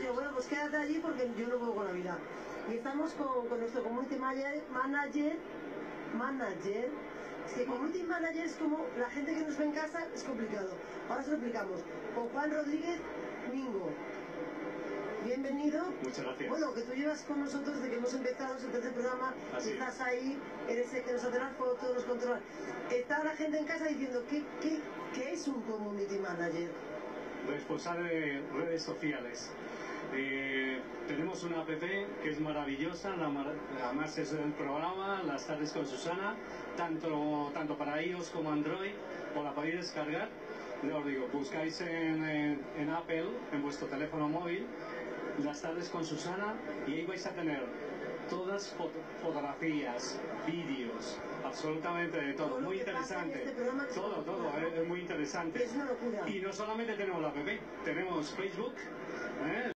digo, bueno, pues quédate allí porque yo no puedo con la vida. Y estamos con nuestro community manager. Es que community manager es como la gente que nos ve en casa, es complicado. Ahora se lo explicamos. Con Juan Rodríguez Mingo. Bienvenido. Muchas gracias. Bueno, que tú llevas con nosotros desde que hemos empezado el tercer programa, y estás ahí, eres el que nos hace las fotos, nos controla. Está la gente en casa diciendo, ¿qué es un community manager? Responsable de redes sociales. Tenemos una app que es maravillosa, además es el programa Las Tardes con Susana, tanto para iOS como Android, o la podéis descargar. Ya os digo, buscáis en Apple, en vuestro teléfono móvil, Las Tardes con Susana, y ahí vais a tener todas fotografías, vídeos, absolutamente de todo, muy interesante. Todo, es muy interesante. Es una locura. Y no solamente tenemos la app, tenemos Facebook,